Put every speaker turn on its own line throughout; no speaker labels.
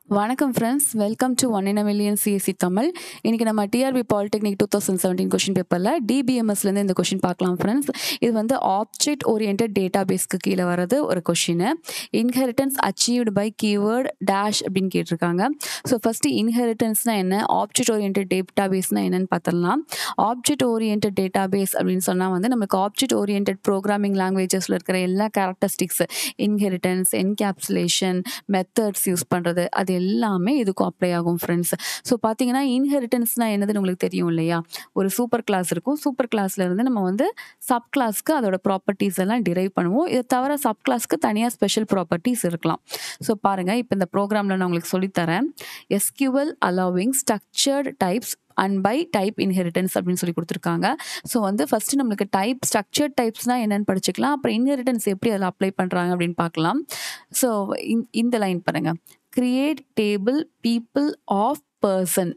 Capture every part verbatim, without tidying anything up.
வணக்கம் friends, welcome to one in a million CSC Tamil. இன்னைக்கு நம்ம TRB polytechnic two thousand seventeen question பேப்பரில் டிபிஎம்எஸ்லேருந்து இந்த கொஷின் பார்க்கலாம் ஃப்ரெண்ட்ஸ். இது வந்து ஆப்ஜெக்ட் ஓரியன்ட் டேட்டா பேஸ்க்கு கீழே வரது ஒரு question. Inheritance achieved by keyword dash அப்படின்னு கேட்டிருக்காங்க. ஸோ ஃபஸ்ட்டு இன்ஹெரிட்டன்ஸ்னால் என்ன, ஆப்ஜெக்ட் ஓரியன்ட் டேட்டா பேஸ்னால் என்னென்னு பார்த்துடலாம். ஆப்ஜெக்ட் ஓரியன்ட் டேட்டா பேஸ் அப்படின்னு சொன்னால் வந்து நமக்கு ஆப்ஜெக்ட் ஓரியன்ட் ப்ரோக்ராமிங் லாங்குவேஜஸில் இருக்கிற எல்லா characteristics, inheritance, encapsulation, methods use பண்ணுறது, அது எல்லாமே இதுக்கும் அப்ளை ஆகும் ஃப்ரெண்ட்ஸ். ஸோ பார்த்தீங்கன்னா இன்ஹெரிட்டன்ஸ்னால் என்னதுன்னு உங்களுக்கு தெரியும் இல்லையா? ஒரு சூப்பர் கிளாஸ் இருக்கும். சூப்பர் கிளாஸ்ல இருந்து நம்ம வந்து சப் கிளாஸ்க்கு அதோட ப்ராப்பர்ட்டிஸ் எல்லாம் டிரைவ் பண்ணுவோம். இதை தவிர சப் கிளாஸ்க்கு தனியாக ஸ்பெஷல் ப்ராப்பர்ட்டிஸ் இருக்கலாம். ஸோ பாருங்கள், இப்போ இந்த ப்ரோக்ராமில் நான் உங்களுக்கு சொல்லித்தரேன். SQL allowing structured types and by type inheritance அப்படின்னு சொல்லி கொடுத்துருக்காங்க. ஸோ வந்து ஃபஸ்ட்டு நம்மளுக்கு டைப் ஸ்ட்ரக்சர்ட் டைப்ஸ்னால் என்னென்னு படிச்சுக்கலாம். அப்புறம் இன்ஹெரிட்டன்ஸ் எப்படி அதில் அப்ளை பண்ணுறாங்க அப்படின்னு பார்க்கலாம். ஸோ இந்த லைன் பாருங்கள், create table people of person.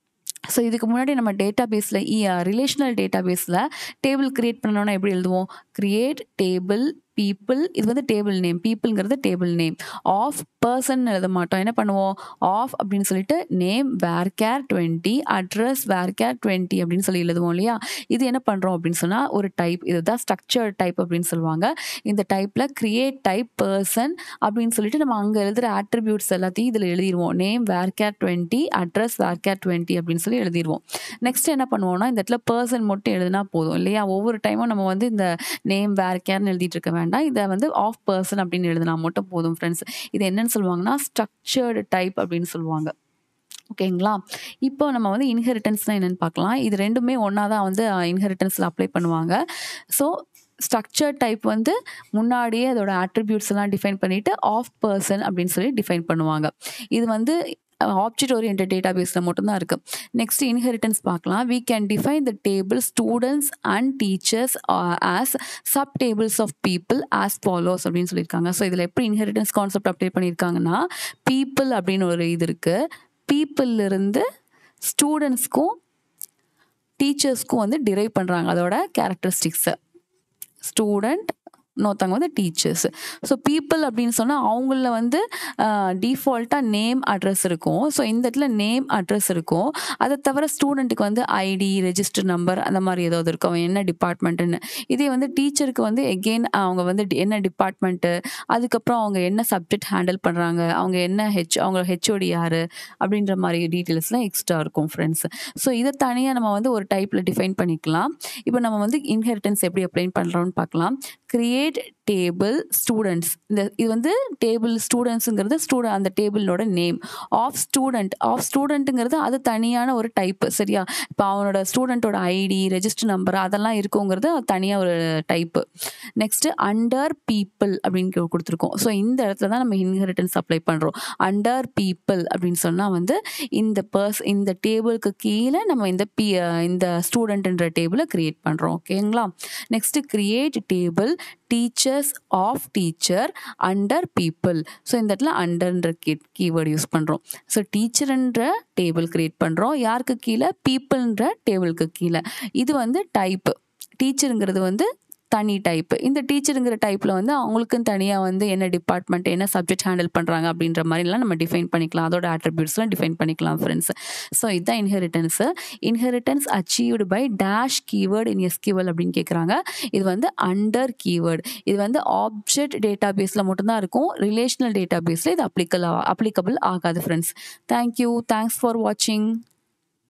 So இதுக்கு முன்னாடி நம்ம டேட்டா பேஸில் ரிலேஷனல் டேட்டா பேஸில் டேபிள் கிரியேட் பண்ணணும்னா எப்படி எழுதுவோம்? கிரியேட் டேபிள் பீப்புள், இது வந்து டேபிள் நேம், பீப்புள்ங்கிறது டேபிள் நேம், ஆஃப் பர்சன் எழுத மாட்டோம். என்ன பண்ணுவோம்? ஆஃப் அப்படின்னு சொல்லிட்டு name varchar twenty, address varchar twenty அப்படின்னு சொல்லி எழுதுவோம் இல்லையா? இது என்ன பண்ணுறோம் அப்படின்னு சொன்னால் ஒரு டைப், இதுதான் ஸ்ட்ரக்சர் டைப் அப்படின்னு சொல்லுவாங்க. இந்த டைப்பில் கிரியேட் டைப் பர்சன் அப்படின்னு சொல்லிட்டு நம்ம அங்கே எழுதுகிற ஆட்ரிபியூட்ஸ் எல்லாத்தையும் இதில் எழுதிடுவோம். Name varchar twenty, address varchar twenty அப்படின்னு சொல்லி எழுதிடுவோம். நெக்ஸ்ட் என்ன பண்ணுவோம்னா இந்த இடத்துல பர்சன் மட்டும் எழுதினா போதும் இல்லையா? ஒவ்வொரு டைமும் நம்ம வந்து இந்த நேம் வேர்கேர்னு எழுதிட்டு இருக்க வேண்டாம். இதை வந்து ஆஃப் பர்சன் அப்படின்னு எழுதினா மட்டும் போதும் ஃப்ரெண்ட்ஸ். இது என்னன்னு சொல்லுவாங்கன்னா ஸ்ட்ரக்சர்டு டைப் அப்படின்னு சொல்லுவாங்க. ஓகேங்களா? இப்போ நம்ம வந்து இன்ஹெரிட்டன்ஸ்னால் என்னென்னு பார்க்கலாம். இது ரெண்டுமே ஒன்றா தான் வந்து இன்ஹெரிட்டன்ஸில் அப்ளை பண்ணுவாங்க. ஸோ ஸ்ட்ரக்சர் டைப் வந்து முன்னாடியே அதோட ஆட்ரிபியூட்ஸ் எல்லாம் டிஃபைன் பண்ணிவிட்டு ஆஃப் பர்சன் அப்படின்னு சொல்லி டிஃபைன் பண்ணுவாங்க. இது வந்து ஆப்ஜெக்ட் ஓரியன்ட் டேட்டா பேஸில் மட்டும்தான் இருக்குது. நெக்ஸ்ட் இன்ஹெரிட்டன்ஸ் பார்க்கலாம். we can define the table students and teachers uh, as sub tables of people as follows அப்படின்னு சொல்லியிருக்காங்க. ஸோ இதில் எப்படி இன்ஹெரிட்டன்ஸ் கான்செப்ட் அப்ளை பண்ணியிருக்காங்கன்னா, பீப்புள் அப்படின்னு ஒரு இது இருக்குது. பீப்புள் இருந்து ஸ்டூடெண்ட்ஸ்க்கும் டீச்சர்ஸ்க்கும் வந்து டிரைவ் பண்ணுறாங்க அதோட கேரக்டரிஸ்டிக்ஸை. ஸ்டூடெண்ட் இன்னொருத்தவங்க வந்து டீச்சர்ஸ். ஸோ பீப்புள் அப்படின்னு சொன்னால் அவங்கள வந்து டிஃபால்ட்டாக நேம் அட்ரஸ் இருக்கும். ஸோ இந்த இடத்துல நேம் அட்ரஸ் இருக்கும். அதை தவிர ஸ்டூடெண்ட்டுக்கு வந்து ஐடி, ரெஜிஸ்டர் நம்பர் அந்த மாதிரி ஏதாவது இருக்கும், அவன் என்ன டிபார்ட்மெண்ட்டுன்னு. இதே வந்து டீச்சருக்கு வந்து எகெயின் அவங்க வந்து என்ன டிபார்ட்மெண்ட்டு, அதுக்கப்புறம் அவங்க என்ன சப்ஜெக்ட் ஹேண்டில் பண்ணுறாங்க, அவங்க என்ன ஹெச் அவங்க ஹெச்ஓடி யார் அப்படின்ற மாதிரி டீட்டெயில்ஸ்லாம் எக்ஸ்ட்ரா இருக்கும் ஃப்ரெண்ட்ஸ். ஸோ இதை தனியாக நம்ம வந்து ஒரு டைப்பில் டிஃபைன் பண்ணிக்கலாம். இப்போ நம்ம வந்து இன்ஹெரிட்டன்ஸ் எப்படி அப்ளை பண்ணுறோம்னு பார்க்கலாம். கிரியேட் டேபிள் ஸ்டூடெண்ட்ஸ், இந்த இது வந்து டேபிள் ஸ்டூடெண்ட்ஸுங்கிறது ஸ்டூடெண்ட் அந்த டேபிளோட நேம். ஆஃப் ஸ்டூடெண்ட், ஆஃப் ஸ்டூடெண்ட்டுங்கிறது அது தனியான ஒரு டைப்பு சரியா? இப்போ அவனோட ஸ்டூடெண்ட்டோட ஐடி, ரெஜிஸ்டர் நம்பர் அதெல்லாம் இருக்குங்கிறது தனியாக ஒரு டைப்பு. நெக்ஸ்ட்டு அண்டர் பீப்புள் அப்படின்னு கொடுத்துருக்கோம். ஸோ இந்த இடத்துல தான் நம்ம இன்ஹெரிட்டன்ஸ் அப்ளை பண்ணுறோம். அண்டர் பீப்புள் அப்படின்னு சொன்னால் வந்து இந்த பர்ஸ் இந்த டேபிளுக்கு கீழே நம்ம இந்த பி இந்த ஸ்டூடெண்ட்ன்ற டேபிளை கிரியேட் பண்ணுறோம். ஓகேங்களா? Next create table teachers of teacher under people. So இந்த இடத்துல அண்டர்ன்ற கீ கீவேர்டு யூஸ் பண்ணுறோம். ஸோ டீச்சர்ன்ற டேபிள் கிரியேட் பண்ணுறோம். யாருக்கு கீழே? பீப்புள்ன்ற டேபிளுக்கு கீழே. இது வந்து டைப்பு. டீச்சருங்கிறது வந்து தனி டைப்பு. இந்த டீச்சருங்கிற டைப்பில் வந்து அவங்களுக்குன்னு தனியாக வந்து என்ன டிபார்ட்மெண்ட், என்ன சப்ஜெக்ட் ஹேண்டில் பண்ணுறாங்க அப்படின்ற மாதிரிலாம் நம்ம டிஃபைன் பண்ணிக்கலாம். அதோட ஆட்ரிபியூட்ஸ்லாம் டிஃபைன் பண்ணிக்கலாம் ஃப்ரெண்ட்ஸ். ஸோ இதுதான் inheritance. Inheritance achieved by dash keyword in SQL அப்படின்னு கேட்குறாங்க. இது வந்து அண்டர் கீவேர்டு. இது வந்து ஆப்ஜெக்ட் டேட்டா பேஸில் மட்டும்தான் இருக்கும். ரிலேஷனல் டேட்டா பேஸில் இது அப்ளிகல் அப்ளிகபிள் ஆகாது ஃப்ரெண்ட்ஸ். தேங்க்யூ. தேங்க்ஸ் ஃபார் வாட்சிங்.